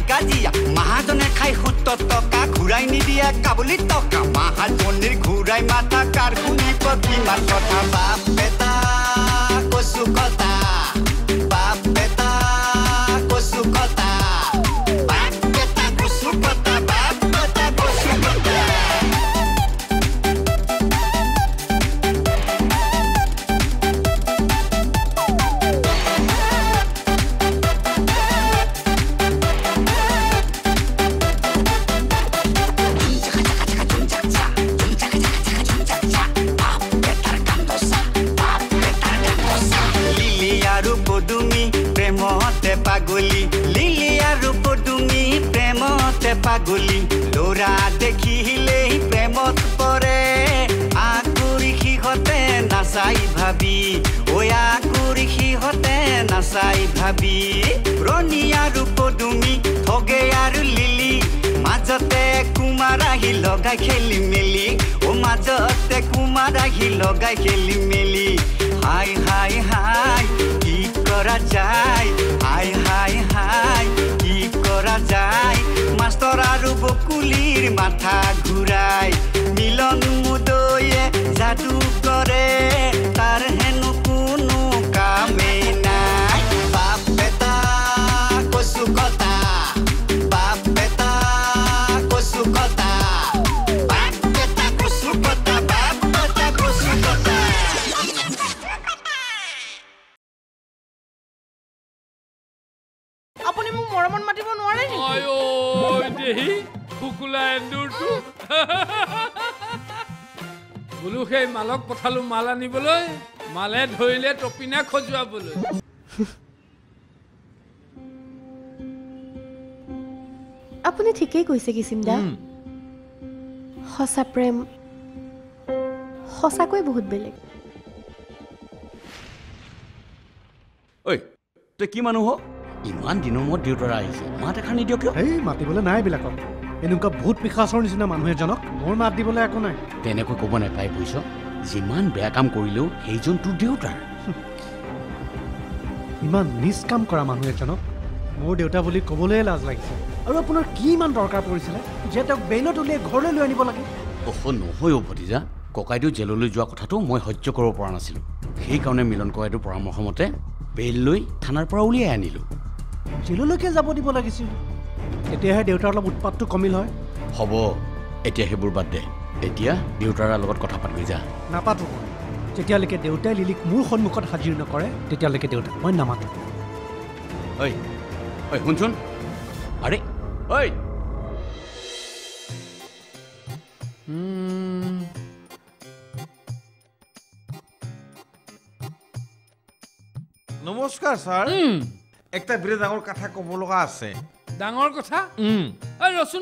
কাজিয়া মহাজনে খাই 70 টকা ঘূৰাই নিদিয়া কাবুলি টকা মহাজনীৰ ঘূৰাই মাথা কাৰ শুনিব কিমান কথা বাপ বেটা কচু কথা বাপ বেটা কচু কথা বাপ বেটা কচু কথা বাপ বেটা কচু কথা পাগলি লিলি আৰু পদুমি প্ৰেমতে পাগলি লৰা দেখিলেই প্ৰেমত পৰে আকুৰি সিহঁতে নাচাই ভাবি ঐ আকুৰি সিহঁতে নাচাই ভাবি ৰণী আৰু পদুমি থগে আৰু লিলি মাজতে কুমাৰ আহি লগাই খেলি মেলি ও মাজতে কুমাৰ আহি লগাই খেলি মেলি হাই হাই হাই কি কৰা যায় হাই হাই হাই কি কৰা যায় মাষ্টৰ আৰু বকুলিৰ মাথা ঘূৰাই মিলন মুদয়ে যাদু কৰে তাৰ হেনো কোনো কামেই নাই বাপ বেটা কচু কথা বাপ বেটা কচু কথা বাপ বেটা কচু কথা বাপ বেটা কচু কথা আপুনি মোক মৰমত মাতিব নোৱাৰে নেকি আয়ো দেহি কুকুলা এন্দুৰটো বুলু সেই মালক পঠালো মাল আনিবলৈ মালে ধৰিলে টপিনা খজুৱাবলৈ আপুনি ঠিকেই কৈছে কিছিমদা সঁচা প্ৰেম সঁচাকৈ বহুত বেলেগ ঐ তই কি মানুহ ইমান দিনৰ মূৰত দেউতাৰা আহিছে মাত এখাৰ নিদিয় কিয় এই মাতিবলৈ নাই বিলাকক এনেকুৱা ভূত পিশাচৰ নিচিনা মানুহ এজনক মোৰ মাত দিবলৈ একো নাই তেনেকৈ ক'ব নাপায় বুজিছ যিমান বেয়া কাম কৰিলেও সেইজন তোৰ দেউতাৰ ইমান নিজ কাম কৰা মানুহ এজনক মোৰ দেউতা বুলি ক'বলৈ লাজ লাগিছে আৰু আপোনাৰ কি ইমান দৰকাৰ পৰিছিলে যে তেওঁক বেইলত উলিয়াই ঘৰলৈ লৈ আনিব লাগে নহয় অ' ভতিজা ককাইদেউ জেললৈ যোৱা কথাটো মই সহ্য কৰিব পৰা নাছিলোঁ সেইকাৰণে মিলন ককাইদেউৰ পৰামৰ্শ মতে বেইল লৈ থানাৰ পৰা উলিয়াই আনিলোঁ জেললৈকে যাব দিব লাগিছিল তেতিয়াহে দেউতাৰ অলপ উৎপাতটো কমিল হয় হ'ব এতিয়া সেইবোৰ বাদ দে এতিয়া দেউতাৰ লগত কথা পাতিবি যা নাপাতো যেতিয়ালৈকে দেউতাই লিলিক মোৰ সন্মুখত হাজিৰ নকৰে তেতিয়ালৈকে দেউতাক মই নামাতো ঐ ঐ শুনচোন আৰে ঐ নমস্কাৰ ছাৰ একটা বিৰাট ডাঙৰ কথা ক'ব লগা আছে ডাঙৰ কথা ঐ ৰচোন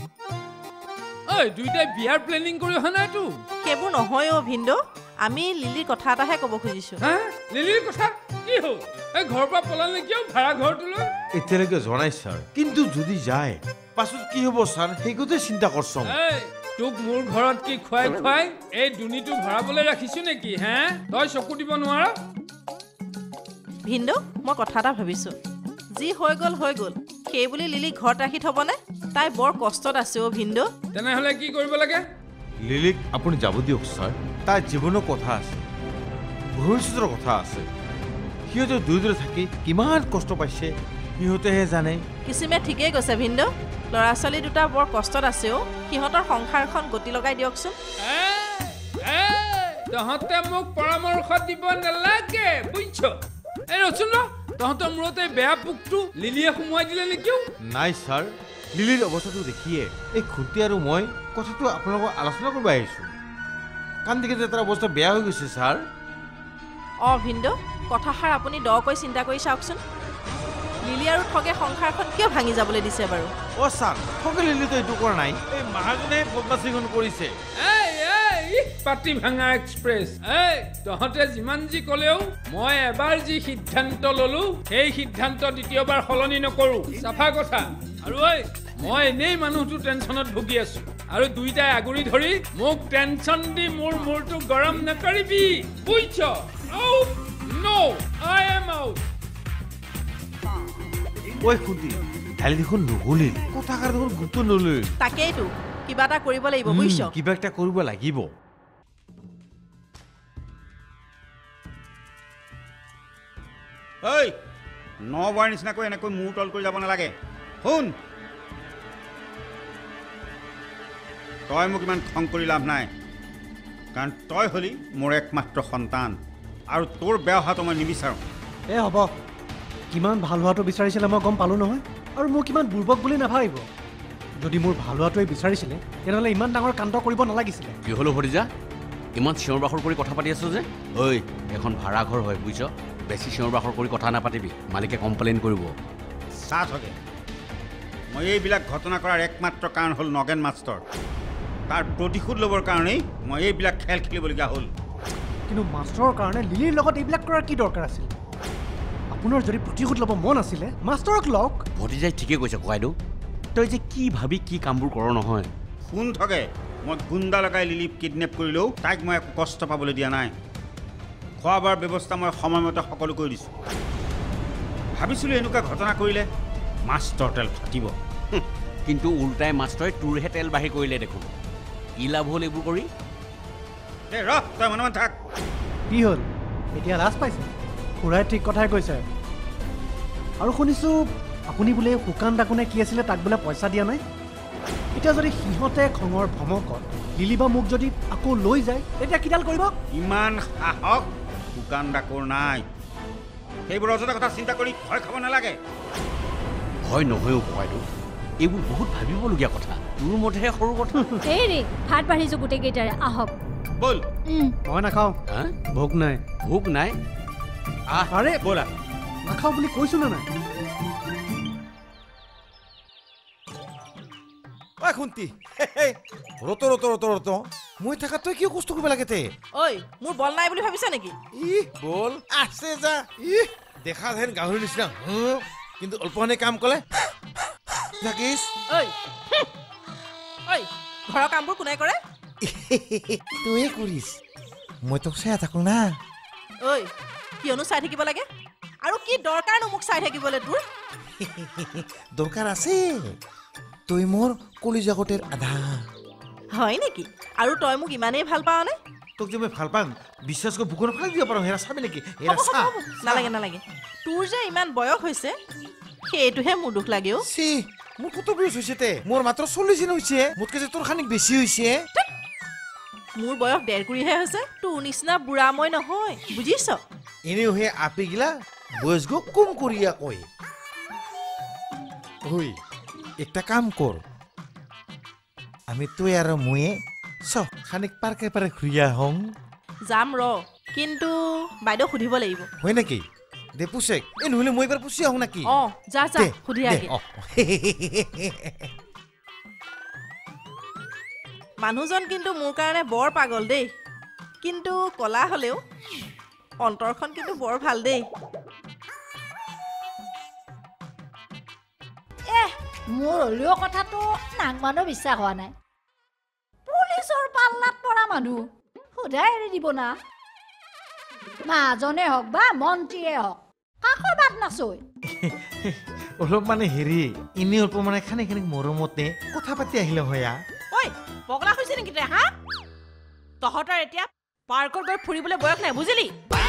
ঐ দুইটাই বিয়াৰ প্লেনিং কৰি অহা নাইতো সেইবোৰ নহয় অ' ভিন্দো আমি লিলিৰ কথা এটাহে ক'ব খুজিছোঁ লিলিৰ কথা কি হ'ল এই ঘৰৰ পৰা পলালে কিয় ভাড়া ঘৰটোলৈ এতিয়ালৈকে জনাই ছাৰ কিন্তু যদি যায় পাছত কি হ'ব ছাৰ সেই কথাই চিন্তা কৰচোন তোক মোৰ ঘৰত কি খুৱাই খুৱাই এই দুনিটো ভৰাবলৈ ৰাখিছোঁ নেকি হে তই চকু দিব নোৱাৰ ভিন্দো মই কথা এটা ভাবিছোঁ যি হৈ গ'ল সেই বুলি লিলিক ঘৰত ৰাখি থ'বনে তাই বৰ কষ্টত আছে অ' ভিন্দো তেনেহ'লে কি কৰিব লাগে লিলিক আপুনি যাব দিয়ক ছাৰ তাৰ জীৱনৰ কথা আছে ভৱিষ্যতৰ কথা আছে সিহঁতে দুয়োদৰে থাকি কিমান কষ্ট পাইছে সিহঁতেহে জানে কিছিমে ঠিকেই কৈছে ভিন্দো ল'ৰা ছোৱালী দুটা বৰ কষ্টত আছে অ' সিহঁতৰ সংসাৰখন গতি লগাই দিয়কচোন তহঁতে মোক পৰামৰ্শ দিব নালাগে বুজিছ এই ৰচোন তহঁতৰ মূৰতে বেয়া পোকটো লিলিয়ে সোমোৱাই দিলে নেকি নাই ছাৰ লিলিৰ অৱস্থাটো দেখিয়ে এই খুঁটি আৰু মই কথাটো আপোনালোকক আলোচনা কৰিব আহিছোঁ কান্দিকে যে তাৰ অৱস্থা বেয়া হৈ গৈছে ছাৰ অঁ ভিন্দো কথাষাৰ আপুনি দকৈ চিন্তা কৰি চাওকচোন লিলি আৰু ঠগে সংসাৰখন কিয় ভাঙি যাবলৈ দিছে বাৰু অ' ছাৰ ঠগে লিলিতো এইটো কৰা নাই এই মহাজনে বদমাচিখন কৰিছে পাতি ভাঙা এক্সপ্ৰেছ তহঁতে যিমান যি ক'লেও মই এবাৰ যি সিদ্ধান্ত ললো সেই সিদ্ধান্ত দ্বিতীয়বাৰ সলনি নকৰো চাফা কথা আৰু মই এনেই মানুহটো টেনশ্যনত ভুগি আছো আৰু দুইটাই আগুৰি ধৰি মোক টেনশ্যন দি মোৰ মূৰটো গৰম নকৰিবি বুজিছ নো আই এম আউট ঐ খুঁটি কালি দেখোন নগলিল কথাষাৰ দেখোন গুৰুত্ব নলয় তাকেইতো কিবা এটা কৰিব লাগিব বুজিছ কিবা এটা কৰিব লাগিব ঐ নবাৰ নিচিনাকৈ এনেকৈ মূৰ তল কৰি যাব নালাগে শুন তই মোক ইমান খং কৰি লাভ নাই কাৰণ তই হলি মোৰ একমাত্ৰ সন্তান আৰু তোৰ বেয়া হোৱাটো মই নিবিচাৰোঁ হ'ব কিমান ভাল হোৱাটো বিচাৰিছিলে মই গম পালোঁ নহয় আৰু মোক কিমান বুৰ্বক বুলি নাভাবিব যদি মোৰ ভাল হোৱাটোৱে বিচাৰিছিলে তেনেহ'লে ইমান ডাঙৰ কাণ্ড কৰিব নালাগিছিলে কি হ'লো ভতিজা ইমান চিঞৰ বাখৰ কৰি কথা পাতি আছো যে ঐ এখন ভাড়াঘৰ হয় বুজিছ বেছি চিঞৰ বাখৰ কৰি কথা নাপাতিবি মালিকে কমপ্লেইন কৰিব চাহ থাকে মই এইবিলাক ঘটনা কৰাৰ একমাত্ৰ কাৰণ হ'ল নগেন মাষ্টৰ তাৰ প্ৰতিশোধ ল'বৰ কাৰণেই মই এইবিলাক খেল খেলিবলগীয়া হ'ল কিন্তু মাষ্টৰৰ কাৰণে লিলিৰ লগত এইবিলাক কৰাৰ কি দৰকাৰ আছিল আপোনাৰ যদি প্ৰতিশোধ ল'ব মন আছিলে মাষ্টৰক লওক ভতিজাই ঠিকে কৈছে ককাইদেউ তই যে কি ভাবি কি কামবোৰ কৰ নহয় শুন থাকে মই গুণ্ডা লগাই লিলিক কিডনেপ কৰিলেও তাইক মই একো কষ্ট পাবলৈ দিয়া নাই খোৱা বোৱাৰ ব্যৱস্থা মই সময়মতে সকলো কৰি দিছোঁ ভাবিছিলোঁ এনেকুৱা ঘটনা কৰিলে মাষ্টৰ তেল ফাটিব কিন্তু উল্টাই মাষ্টৰে তোৰহে তেল বাঢ়ি কৰিলে দেখোন কি লাভ হ'ল এইবোৰ কৰি এই ৰহ তই মনে মনে থাক কি হ'ল এতিয়া লাজ পাইছে খুৰাই ঠিক কথাই কৈছে আৰু শুনিছোঁ আপুনি বোলে শুকান ডাকোনে কি আছিলে তাক বোলে পইচা দিয়া নাই এতিয়া যদি সিহঁতে খঙৰ ভমকত লিলি বা মোক যদি আকৌ লৈ যায় তেতিয়া কিডাল কৰিব ইমান সাহস শুকান ডাকৰ নাই সেইবোৰ অযথা কথা চিন্তা কৰি ভয় খাব নালাগে ভয় নহয়ও ককাইদেউ এইবোৰ বহুত ভাবিবলগীয়া কথা তোৰ মতেহে সৰু কথা এই ৰে ভাত বাঢ়িছোঁ গোটেইকেইটাৰে আহক বল মই নাখাওঁ হা ভোক নাই ভোক নাই আৰে ব'লা নাখাওঁ বুলি কৈছোঁ নে নাই খুন্তি ৰত মই থাকাত তই কিয় কষ্ট কৰিব লাগে ঐ মোৰ বল নাই বুলি ভাবিছা নেকি বল আছে যা দেখা যেন গাহৰি নিচিনা কিন্তু অল্পনে কাম কলে ঐ ঘৰৰ কামবোৰ কোনে কৰে তয়ে কৰিছ মই তোক চাই থাকো না ঐ কিয়নো চাই থাকিব লাগে আৰু কি দৰকাৰনো মোক চাই থাকিবলৈ তোৰ দৰকাৰ আছে তই মোৰ কলিজাগতেৰ আধা হয় নেকি আৰু তই মোক ইমানেই ভাল পাৱনে তোক যে মই ভাল পাম বিশ্বাস কৰি বুকুৰ ফালে দিব পাৰোঁ হেৰা চাবি নেকি নালাগে নালাগে তোৰ যে ইমান বয়স হৈছে সেইটোহে মোৰ দুখ লাগে চি মোৰ কত বয়স হৈছে মোৰ মাত্ৰ 40 দিন হৈছে মোতকে যে তোৰ খানিক বেছি হৈছে মোৰ বয়স 1.5 কুৰিহে হৈছে তোৰ নিচিনা বুঢ়া মই নহয় বুজিছ এনেও হে আপি গিলা বয়স গো কম কৰিয়া কয় ঐ একটা কাম কর আমি তুই আর মুয়ে খানিক পার্কে পারে ঘুরিয়া হং যাম ৰ কিন্তু বাইদেউ সুধিব লাগিব হয় নাকি দে পুছেক এ নহলে মই এবাৰ পুছি আহো নাকি যা যা সুধি আগে মানুহজন কিন্তু মোৰ কাৰণে বৰ পাগল দেই কিন্তু কলা হলেও অন্তৰখন কিন্তু বৰ ভাল দেই মোৰ হলেও কথাটো নাংমানো বিশ্বাস হোৱা নাই পুলিচৰ পাল্লাত পৰা মানুহ সোধাই এৰি দিব না মাজনে হওক বা মন্ত্ৰীয়ে হওক কাকো বাদ নাচয় অলপ মানে হেৰি এনে অল্প মানে খানিক খানিক মৰমতে কথা পাতি আহিলে হয়া ঐ পগলা হৈছে নেকি তই হা তহঁতৰ এতিয়া পাৰ্কত গৈ ফুৰিবলৈ বয়স নাই বুজিলি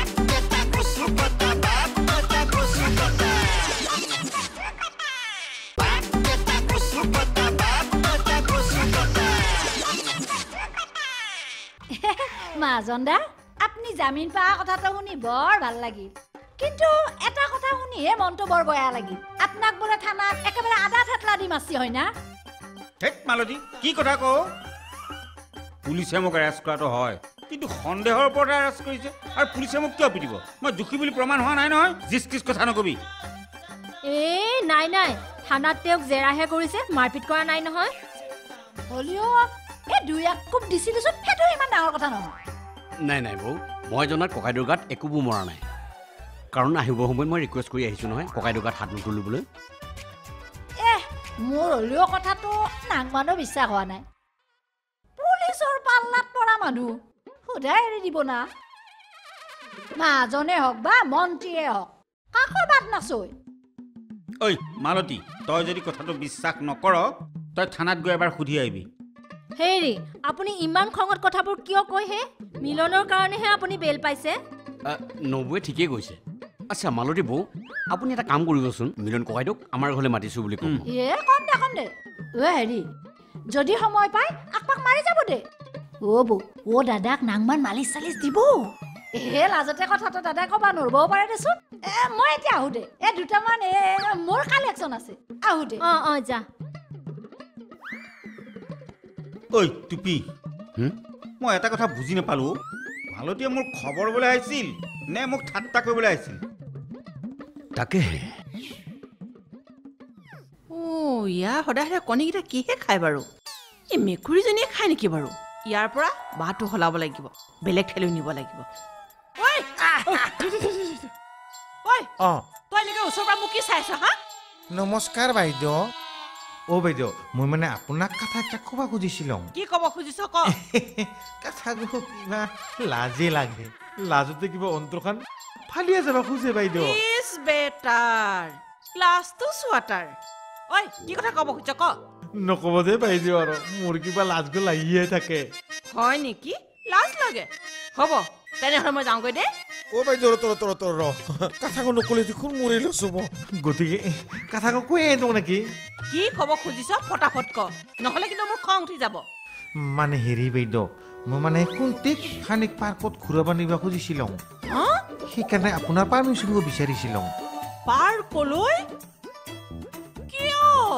মাজন দা আপনি জামিন পাওয়া কথাটা শুনি বৰ ভাল লাগিল কিন্তু এটা কথা শুনিহে মনটো বৰ বেয়া লাগিল আপোনাক বোলে থানাত একেবাৰে আধা থাতলা দি মাছি হয় না ঠিক মালতী কি কথা কও পুলিচে মোক এৰেষ্ট কৰাটো হয় কিন্তু সন্দেহৰ ওপৰত এৰেষ্ট কৰিছে আৰু পুলিচে মোক কিয় পিটিব মই দুখী বুলি প্ৰমাণ হোৱা নাই নহয় জিছ কিছ কথা নকবি নাই নাই থানাত তেওঁক জেৰাহে কৰিছে মাৰপিট কৰা নাই নহয় হলিও এই দুই এক কোপ দিছিলচোন সেইটো ইমান ডাঙৰ কথা নহয় নাই নাই বৌ মই জনাত ককাইদেউৰ গাত একোবোৰ মৰা নাই কাৰণ আহিব সময়ত মই ৰিকুৱেষ্ট কৰি আহিছোঁ নহয় ককাইদেউৰ গাত হাত নুতুলিবলৈ মোৰ হলিও কথাটো নাংমানো বিশ্বাস হোৱা নাই পুলিচৰ পাল্লাত পৰা মানুহ সোধাই এৰি দিব না মাজনে হওক বা মন্ত্ৰীয়ে হওক কাকো বাদ নাচয় ঐ মালতী তই যদি কথাটো বিশ্বাস নকৰ তই থানাত গৈ এবাৰ সুধি আহিবি হেৰি আপুনি ইমান খঙত কথাবোৰ কিয় কয় হে মিলনৰ কাৰণেহে আপুনি বেল পাইছে নবুৱে ঠিকেই কৈছে আচ্ছা মালতী বৌ আপুনি এটা কাম কৰিবচোন মিলন ককাইদেউক আমাৰ ঘৰলৈ মাতিছোঁ বুলি ক'ব কম দে হেৰি যদি সময় পাই আপাক মাৰি যাব দে বৌ দাদাক নাংমান মালিচ চালিচ দিব লাজতে কথাটো দাদাই ক'বা নৰবও পাৰে দেচোন মই এতিয়া আহো দে দুটামান মোৰ কালেকশ্যন আছে আহো দে যা ঐ টুপি মই এটা কথা বুজি নাপালো মালতীয়ে মোৰ খবৰ ল'বলৈ আহিছিল নে মোক ঠাট্টা কৰিবলৈ আহিছিল তাকেহে ইয়াৰ সদায় সদায় কণীকেইটা কিহে খায় বাৰু এই মেকুৰীজনীয়ে খায় নেকি বাৰু ইয়াৰ পৰা বাঁহটো সলাব লাগিব বেলেগ ঠেলৈ নিব লাগিব তই এনেকে ওচৰৰ পৰা মোক কি চাইছ হা নমস্কাৰ বাইদেউ বাইদেউ মই মানে আপোনাক কথা এটা ক'ব খুজিছিলোঁ কি ক'ব খুজিছ ক কথাটো কিবা লাজে লাগে লাজতে কিবা অন্তৰখন ফালিয়া যাব খোজে বাইদেউ ইছ বেটাৰ ক্লাছটো চোৱাটাৰ ঐ কি কথা ক'ব খুজিছ ক নক'ব দে বাইদেউ আৰু মোৰ কিবা লাজ গৈ লাগিয়ে থাকে হয় নেকি লাজ লাগে হ'ব তেনেহ'লে মই যাওঁগৈ দে বাইদেউ ৰ কথাকো নক'লে দেখোন মৰি লৈছোঁ গতিকে কথাকো কৈয়ে দিওঁ নেকি কি ক'ব খুজিছ ফটাফট ক নহ'লে কিন্তু মোৰ খং উঠি যাব মানে হেৰি বাইদেউ মই মানে কোনটিক খানিক পাৰ্কত ঘূৰাব নিব খুজিছিলোঁ সেইকাৰণে আপোনাৰ পাৰ্মিশ্যন বিচাৰিছিলোঁ পাৰ্কলৈ কিয়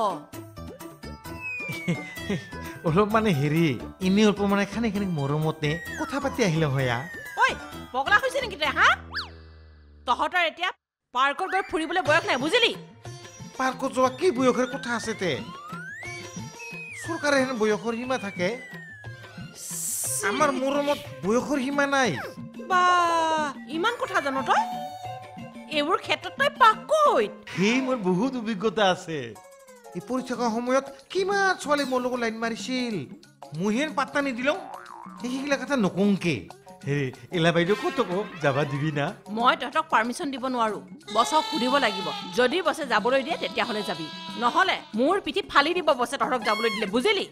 অলপ মানে হেৰি এনেই অলপ মানে খানিক মৰমতে কথা পাতি আহিলে হয়া ঐ পগলা হৈছে নেকি তই হা তহঁতৰ এতিয়া পাৰ্কত গৈ ফুৰিবলৈ বয়স নাই বুজিলি পাৰ্কত যোৱা কি বয়সৰ কথা আছে তে চৰকাৰে হেন বয়সৰ সীমা থাকে আমাৰ মৰমত বয়সৰ সীমা নাই বা ইমান কথা জানো তই এইবোৰ ক্ষেত্ৰত তই পাকৈত সেই মোৰ বহুত অভিজ্ঞতা আছে এই পৰীক্ষাৰ সময়ত কিমান ছোৱালী মোৰ লগত লাইন মাৰিছিল মই হেন পাত্তা নিদিলোঁ সেইগিলা কথা নকওঁকে হেৰি এলা বাইদেউ ক'ত যাবা দিবি না মই তহঁতক পাৰ্মিশ্যন দিব নোৱাৰো বছক সুধিব লাগিব যদি বছে যাবলৈ দিয়ে তেতিয়াহ'লে যাবি নহ'লে মোৰ পিঠি ফালি দিব বছে তহঁতক যাবলৈ দিলে বুজিলি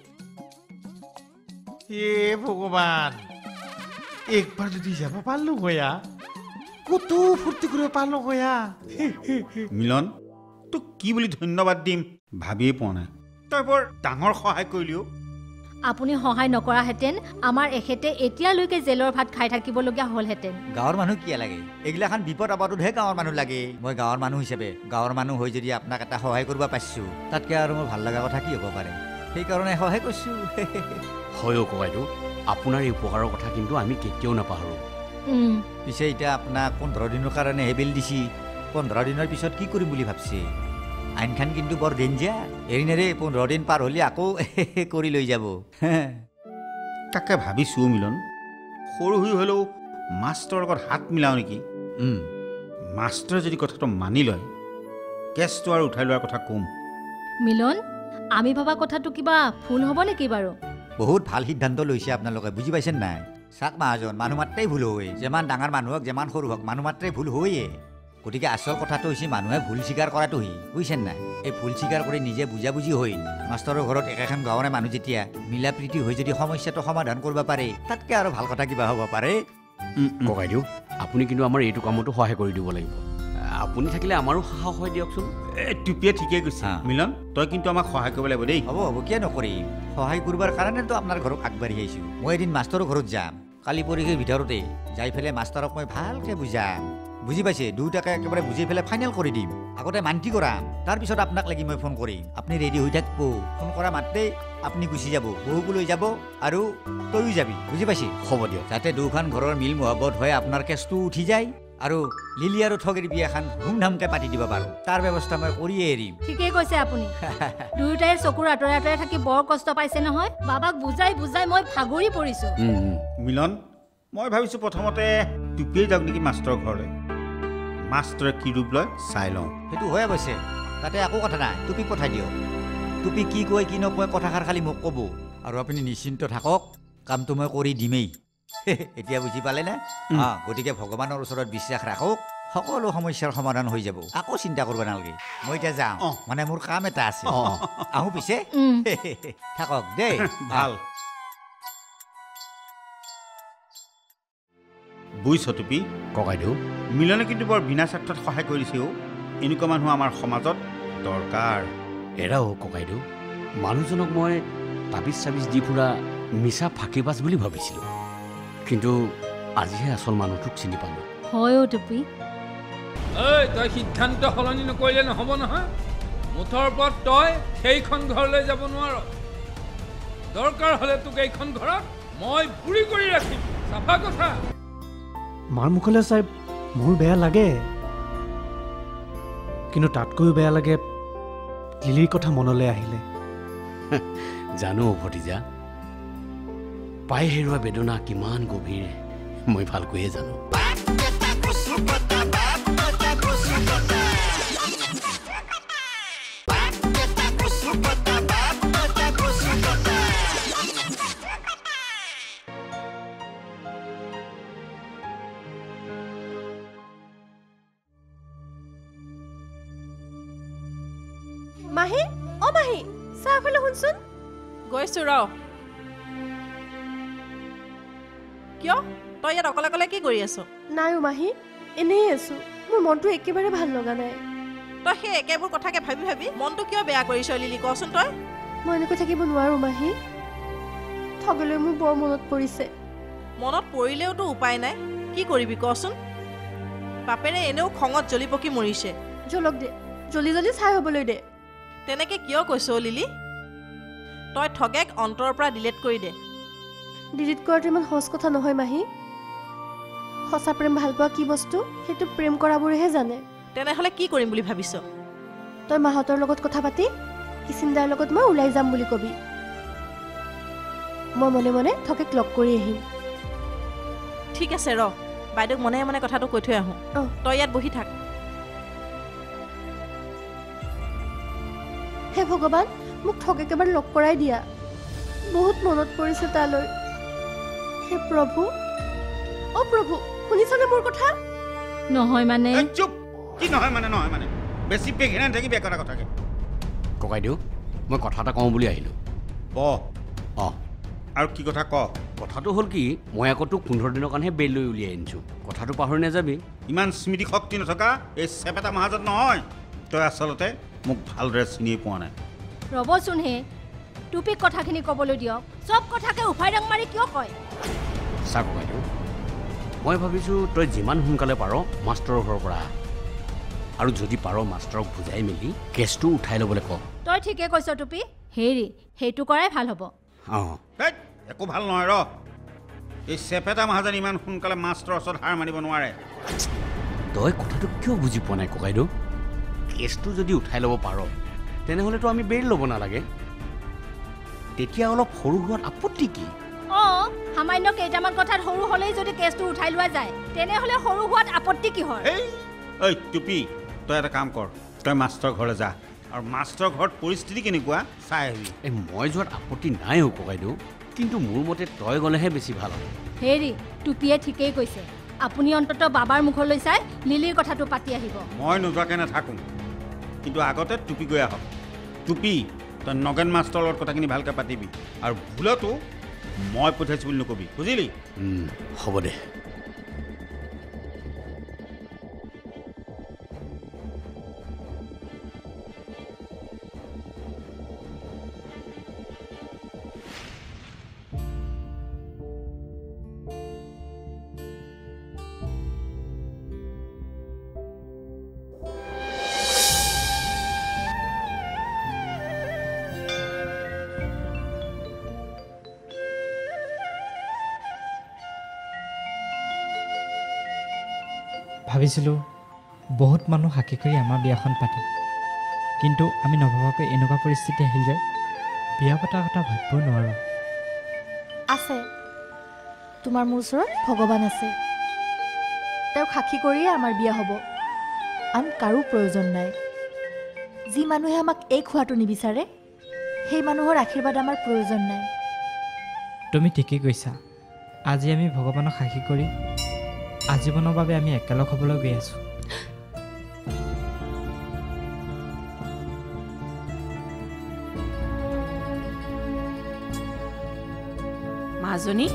ভগৱান একবাৰ যদি যাব পাৰলো হয়া কত ফূৰ্তি কৰিব পাৰলো হয়া মিলন তোক কি বুলি ধন্যবাদ দিম ভাবিয়ে পোৱা নাই তই বৰ ডাঙৰ সহায় কৰিলিও আপুনি সহায় নকৰাহেঁতেন আমাৰ এখেতে এতিয়ালৈকে জেলৰ ভাত খাই থাকিবলগীয়া হ'লহেঁতেন গাঁৱৰ মানুহ কিয় লাগে এইগিলাখান বিপদ আপদতহে গাঁৱৰ মানুহ লাগে মই গাঁৱৰ মানুহ হিচাপে গাঁৱৰ মানুহ হৈ যদি আপোনাক এটা সহায় কৰিব পাৰিছোঁ তাতকৈ আৰু মোৰ ভাল লগা কথা কি হ'ব পাৰে সেইকাৰণে সহায় কৰিছোঁ হয় ককাইদেউ আপোনাৰ এই উপকাৰৰ কথা কিন্তু আমি কেতিয়াও নাপাহৰোঁ পিছে এতিয়া আপোনাক 15 দিনৰ কাৰণে হে বিল দিছি 15 দিনৰ পিছত কি কৰিম বুলি ভাবছে আইনখান কিন্তু বৰ ডেঞ্জাৰ এৰি নেৰে 15 দিন পাৰ হ'লে আকৌ কৰি লৈ যাব তাকে ভাবিছোঁ মিলন সৰু হৈ হ'লেও মাষ্টৰৰ লগত হাত মিলাওঁ নেকি মাষ্টৰে যদি কথাটো মানি লয় কেছটো আৰু উঠাই লোৱাৰ কথা ক'ম মিলন আমি ভাবা কথাটো কিবা ভুল হ'ব নেকি বাৰু বহুত ভাল সিদ্ধান্ত লৈছে আপোনালোকে বুজি পাইছেন নাই চাক মহাজন মানুহ মাত্ৰেই ভুল হয় যিমান ডাঙৰ মানুহ হওক যিমান সৰু হওক মানুহ মাত্ৰেই ভুল হয়ে গতিকে আচল কথাটো হৈছে মানুহে ভুল স্বীকাৰ কৰাটোহি বুজিছেন নাই এই ভুল স্বীকাৰ কৰি নিজে বুজাবুজি হৈ মাষ্টৰৰ ঘৰত একেখন গাঁৱৰে মানুহ যেতিয়া মিলা প্ৰীতি হৈ যদি সমস্যাটো সমাধান কৰিব পাৰে তাতকৈ আৰু ভাল কথা কিবা হ'ব পাৰে ককাইদেউ আপুনি কিন্তু আমাৰ এইটো কামতো সহায় কৰি দিব লাগিব আপুনি থাকিলে আমাৰো সাহস হয় দিয়কচোন টুপিয়ে ঠিকেই কৈছে মিলন তই কিন্তু আমাক সহায় কৰিব লাগিব দেই হ'ব কিয় নকৰিম সহায় কৰিবৰ কাৰণেতো আপোনাৰ ঘৰত আগবাঢ়ি আহিছোঁ মই এদিন মাষ্টৰৰ ঘৰত যাম কালি পৰীক্ষাৰ ভিতৰতে যাই পেলাই মাষ্টৰক মই ভালকৈ বুজাম বুজি পাইছে দুয়োটাকে একেবাৰে বুজি পেলাই ফাইনেল কৰি দিম আগতে মান্তি কৰাম তাৰপিছত আপোনাক লাগি মই ফোন কৰিম আপুনি ৰেডি হৈ থাকিব ফোন কৰা মাত্ৰেই আপুনি গুচি যাব বহুকো লৈ যাব আৰু তয়ো যাবি বুজি পাইছে হ'ব দিয়ক যাতে দুখন ঘৰৰ মিল মহব্বত হৈ আপোনাৰ কেছটো উঠি যায় আৰু লিলি আৰু ঠগেৰ বিয়াখন ধুমধামকৈ পাতি দিব পাৰোঁ তাৰ ব্যৱস্থা মই কৰিয়ে এৰিম ঠিকেই কৈছে আপুনি দুয়োটাই চকুৰ আঁতৰে আঁতৰে থাকি বৰ কষ্ট পাইছে নহয় বাবাক বুজাই বুজাই মই ভাগৰি পৰিছোঁ মিলন মই ভাবিছোঁ প্ৰথমতে টুপিয়ে যাওক নেকি মাষ্টৰৰ ঘৰলৈ মাষ্টৰে কি ৰূপ লয় চাই লওঁ সেইটো হৈ অৱশ্যে তাতে একো কথা নাই টুপিক পঠাই দিয়ক টুপি কি কয় কি নকয় কথাষাৰ খালি মোক ক'ব আৰু আপুনি নিশ্চিন্ত থাকক কামটো মই কৰি দিমেই এতিয়া বুজি পালে নে গতিকে ভগৱানৰ ওচৰত বিশ্বাস ৰাখক সকলো সমস্যাৰ সমাধান হৈ যাব আকৌ চিন্তা কৰিব নালাগে মই এতিয়া যাওঁ মানে মোৰ কাম এটা আছে আহোঁ পিছে থাকক দেই ভাল বুজিছ টুপি ককাইদেউ মিলনে কিন্তু বৰ বিনা স্বাৰ্থত সহায় কৰিছেও এনেকুৱা মানুহ আমাৰ সমাজত দৰকাৰ এৰাও ককাইদেউ মানুহজনক মই তাবিজ চাবিজ দি ফুৰা মিছা ফাঁকিবাজ বুলি ভাবিছিলোঁ কিন্তু আজিহে আচল মানুহটোক চিনি পালোঁ হয় টুপি ঐ তই সিদ্ধান্ত সলনি নকৰিলে নহ'ব নহয় মুঠৰ ওপৰত তই সেইখন ঘৰলৈ যাব নোৱাৰ দৰকাৰ হ'লে তোক এইখন ঘৰত মই পুৰি কৰি ৰাখিম চাফা কথা মাৰ মুখলৈ চাই মোৰ বেয়া লাগে কিন্তু তাতকৈও বেয়া লাগে লিলিৰ কথা মনলৈ আহিলে জানো ভতিজা পাই হেৰুৱা বেদনা কিমান গভীৰ মই ভালকৈয়ে জানো মাহী অ মাহী চাহ খালে শুনচোন গৈছো ৰ কিয় তই ইয়াত অকলে অকলে কি কৰি আছ নাই মাহী এনেই আছো মোৰ মনটো একেবাৰে ভাল লগা নাই তই সেই একেবোৰ কথাকে ভাবি ভাবি মনটো কিয় বেয়া কৰিছ লিলি কচোন তই মই এনেকৈ থাকিব নোৱাৰো মাহী ঠগলৈ মোৰ বৰ মনত পৰিছে মনত পৰিলেওতো উপায় নাই কি কৰিবি কচোন বাপেৰে এনেও খঙত জ্বলি পকি মৰিছে জ্বলক দে জলদি জলদি চাই হ'বলৈ দে তেনেকে কিয় কৈছ লিলি তই ঠগেক অন্তৰৰ পৰা ডিলিট কৰি দে ডিলিট কৰাটো ইমান সহজ কথা নহয় মাহী সঁচা প্ৰেম ভাল পোৱা কি বস্তু সেইটো প্ৰেম কৰাবোৰেহে জানে তেনেহ'লে কি কৰিম বুলি ভাবিছ তই মাহঁতৰ লগত কথা পাতি কিচিন্দাৰ লগত মই ওলাই যাম বুলি কবি মই মনে মনে ঠগেক লগ কৰি আহিম ঠিক আছে ৰ বাইদেউক মনে মনে কথাটো কৈ থৈ আহোঁ তই ইয়াত বহি থাক হে ভগৱান মোক ঠগ একেবাৰে লগ কৰাই দিয়া বহুত মনত পৰিছে তালৈ হে প্ৰভু অ প্ৰভু শুনিছনে মোৰ কথা নহয় মানে চুপ কি নহয় মানে বেছি পেঘেনা থাকি বেকাৰ কথাকে ককাইদেউ মই কথা এটা কওঁ বুলি আহিলোঁ আৰু কি কথা ক কথাটো হ'ল কি মই আকৌ তোক 15 দিনৰ কাৰণেহে বেল লৈ উলিয়াই আনিছোঁ কথাটো পাহৰি নাযাবি ইমান স্মৃতি শক্তি নথকা এই চেপেটা মহাজত নহয় তই আচলতে মোক ভালদৰে চিনি পোৱা নাই ৰ'বচোন হে টুপিক কথাখিনি ক'বলৈ দিয়ক চব কথাকে উফাই ডাং মাৰি কিয় কয় চা ককাইদেউ মই ভাবিছোঁ তই যিমান সোনকালে পাৰ মাষ্টৰৰ ঘৰৰ পৰা আৰু যদি পাৰ মাষ্টৰক বুজাই মেলি কেছটো উঠাই ল'বলৈ কওঁ তই ঠিকে কৈছ টুপি হেৰি সেইটো কৰাই ভাল হ'ব একো ভাল নহয় ৰ এই চেপেটা মহাজন ইমান সোনকালে মাষ্টৰৰ ওচৰত হাৰ মাৰিব নোৱাৰে তই কথাটো কিয় বুজি পোৱা নাই ককাইদেউ কেছটো যদি উঠাই ল'ব পাৰ তেনেহ'লেতো আমি বেইল ল'ব নালাগে তেতিয়া অলপ সৰু হোৱাত আপত্তি কি সামান্য কেইটামান কথাত সৰু হ'লেই যদি কেছটো উঠাই লোৱা যায় তেনেহ'লে সৰু হোৱাত আপত্তি কিহৰ ঐ টুপি তই এটা কাম কৰ তই মাষ্টৰ ঘৰলৈ যা আৰু মাষ্টৰ ঘৰত পৰিস্থিতি কেনেকুৱা চাই আহিবি মই যোৱাত আপত্তি নাই অ' ককাইদেউ কিন্তু মোৰ মতে তই গ'লেহে বেছি ভাল হ'ব হেৰি টুপিয়ে ঠিকেই কৈছে আপুনি অন্ততঃ বাবাৰ মুখলৈ চাই লিলিৰ কথাটো পাতি আহিব মই নোযোৱাকৈ নাথাকোঁ কিন্তু আগতে টুপি গৈ আহক টুপি তই নগেন মাষ্টৰৰ লগত কথাখিনি ভালকৈ পাতিবি আৰু ভুলতো মই পঠিয়াইছোঁ বুলি নকবি বুজিলি হ'ব দে ভাবিছিলোঁ বহুত মানুহ সাক্ষী কৰি আমাৰ বিয়াখন পাতিম কিন্তু আমি নভবাকৈ এনেকুৱা পৰিস্থিতি আহিল যে বিয়া পতাৰ কথা ভাবিবই নোৱাৰোঁ আছে তোমাৰ মোৰ ওচৰত ভগৱান আছে তেওঁক সাক্ষী কৰিয়ে আমাৰ বিয়া হ'ব আন কাৰো প্ৰয়োজন নাই যি মানুহে আমাক এই খোৱাটো নিবিচাৰে সেই মানুহৰ আশীৰ্বাদ আমাৰ প্ৰয়োজন নাই তুমি ঠিকেই কৈছা আজি আমি ভগৱানক সাক্ষী কৰি আজীৱনৰ বাবে আমি একেলগ হ'বলৈ গৈ আছোঁ মাজনী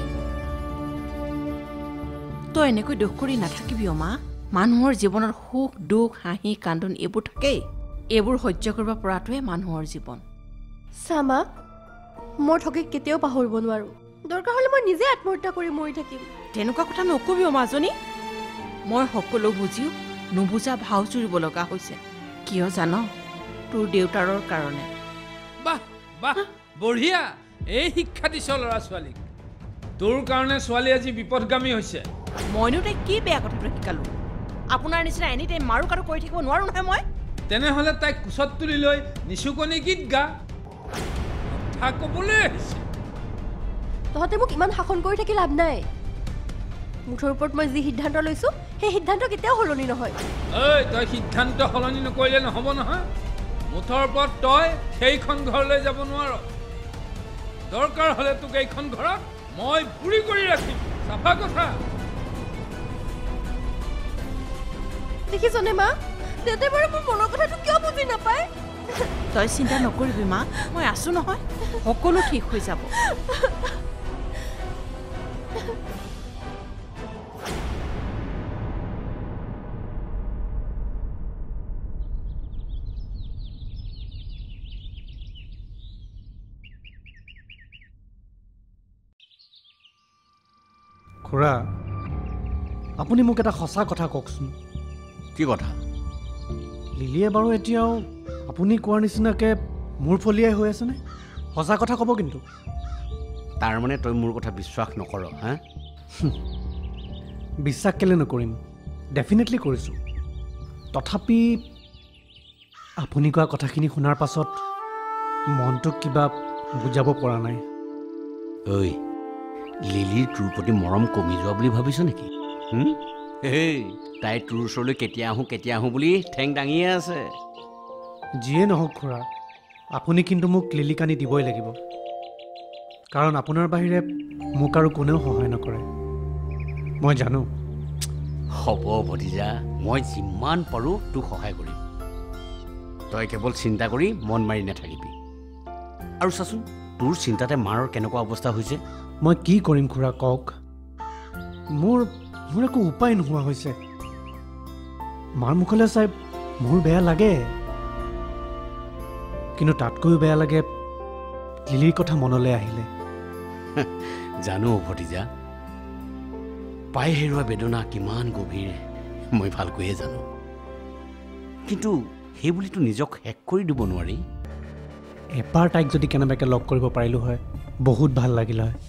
তই এনেকৈ দুখ কৰি নাথাকিবি মা মানুহৰ জীৱনত সুখ দুখ হাঁহি কান্দোন এইবোৰ থাকেই এইবোৰ সহ্য কৰিব পৰাটোৱে মানুহৰ জীৱন চামা মই ঠগিক কেতিয়াও পাহৰিব নোৱাৰো দৰকাৰ হ'লে মই নিজে আত্মহত্যা কৰি মৰি থাকিম তেনেকুৱা কথা নকবি মাজনী মই সকলো বুজিও নুবুজা ভাও জুৰিব লগা হৈছে কিয় জান তোৰ দেউতাৰৰ কাৰণে বাহ বাহ বঢ়িয়া এই শিক্ষা দিছ ল'ৰা ছোৱালীক তোৰ কাৰণে ছোৱালী আজি বিপদগামী হৈছে মইনো তাইক কি বেয়া কথাটো শিকালো আপোনাৰ নিচিনা এনি টাইম মাৰো কাৰো কৰি থাকিব নোৱাৰো নহয় মই তেনেহ'লে তাইক কোচত তুলি লৈ নিচুকনি গীত গা কথা ক'বলৈ আহিছে তহঁতে মোক ইমান শাসন কৰি থাকি লাভ নাই মুঠৰ ওপৰত মই যি সিদ্ধান্ত লৈছো সেই সিদ্ধান্ত কেতিয়াও সলনি নহয় ঐ তই সিদ্ধান্ত সলনি নকৰিলে নহ'ব নহয় মুঠৰ ওপৰত তই সেইখন ঘৰলৈ যাব নোৱাৰ দৰকাৰ হ'লে তোক এইখন ঘৰত মই পুৰি কৰি ৰাখিম চাফা কথা দেখিছনে মা দেউতাই বাৰু মোৰ মনৰ কথাটো কিয় বুজি নাপায় তই চিন্তা নকৰিবি মা মই আছো নহয় সকলো ঠিক হৈ যাব খুৰা আপুনি মোক এটা সঁচা কথা কওকচোন কি কথা লিলিয়ে বাৰু এতিয়াও আপুনি কোৱাৰ নিচিনাকৈ মোৰ ফলিয়াই হৈ আছেনে সঁচা কথা ক'ব কিন্তু তাৰমানে তই মোৰ কথা বিশ্বাস নকৰ হা বিশ্বাস কেলৈ নকৰিম ডেফিনেটলি কৰিছোঁ তথাপি আপুনি কোৱা কথাখিনি শুনাৰ পাছত মনটোক কিবা বুজাব পৰা নাই ঐ লিলিৰ তোৰ প্ৰতি মৰম কমি যোৱা বুলি ভাবিছ নেকি তাই তোৰ ওচৰলৈ কেতিয়া আহোঁ বুলি ঠেং দাঙিয়ে আছে যিয়ে নহওক খুৰা আপুনি কিন্তু মোক লিলিক আনি দিবই লাগিব কাৰণ আপোনাৰ বাহিৰে মোক আৰু কোনেও সহায় নকৰে মই জানো হ'ব ভতিজা মই যিমান পাৰোঁ তোক সহায় কৰিম তই কেৱল চিন্তা কৰি মন মাৰি নাথাকিবি আৰু চাচোন তোৰ চিন্তাতে মাৰৰ কেনেকুৱা অৱস্থা হৈছে মই কি কৰিম খুৰা কওক মোৰ একো উপায় নোহোৱা হৈছে মাৰ মুখলৈ চাই মোৰ বেয়া লাগে কিন্তু তাতকৈও বেয়া লাগে লিলিৰ কথা মনলৈ আহিলে জানো ভতিজা পাই হেৰুৱা বেদনা কিমান গভীৰ মই ভালকৈয়ে জানো কিন্তু সেই বুলিতো নিজক শেষ কৰি দিব নোৱাৰি এবাৰ তাইক যদি কেনেবাকৈ লগ কৰিব পাৰিলোঁ হয় বহুত ভাল লাগিল হয়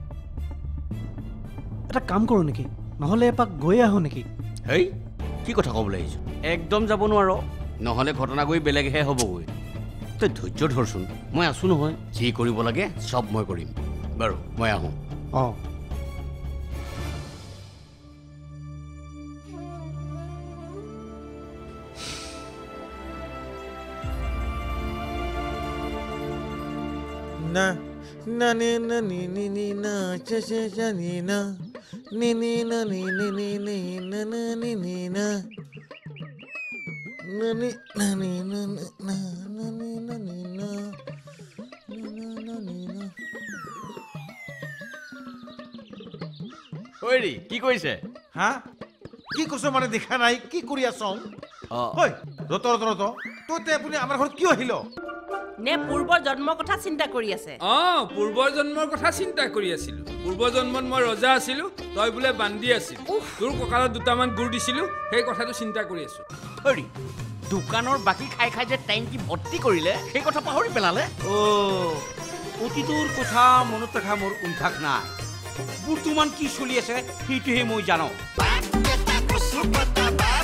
এটা কাম কৰোঁ নেকি নহ'লে এপাক গৈ আহোঁ নেকি হেই কি কথা ক'বলৈ আহিছোঁ একদম যাব নোৱাৰ নহ'লে ঘটনা গৈ বেলেগহে হ'বগৈ তই ধৈৰ্য ধৰচোন মই আছোঁ নহয় যি কৰিব লাগে চব মই কৰিম বাৰু মই আহোঁ অঁ না না নে না নি নি নি না চা চা চা নি না নি নি না নি নি নি নি না না নি নি না না নি না নি না না না নি না নি না না নি না ঐৰি কি কৰিছে হা কি কৈছ মানে দেখা নাই কি কৰি আছ ঐ ৰত তই আপুনি আমাৰ ঘৰত কিয় আহিল নে পূৰ্বৰ জন্মৰ কথা চিন্তা কৰি আছে পূৰ্বৰ জন্মৰ কথা চিন্তা কৰি আছিলো পূৰ্বৰ জন্মত মই ৰজা আছিলো তই বোলে বান্দি আছিল তোৰ কঁকালত দুটামান গুৰ দিছিলো সেই কথাটো চিন্তা কৰি আছো হৰি দোকানৰ বাকী খাই খাই যে টেংকি ভৰ্তি কৰিলে সেই কথা পাহৰি পেলালে অতীতৰ কথা মনত ৰখা মোৰ অভ্যাস নাই বৰ্তমান কি চলি আছে সেইটোহে মই জানো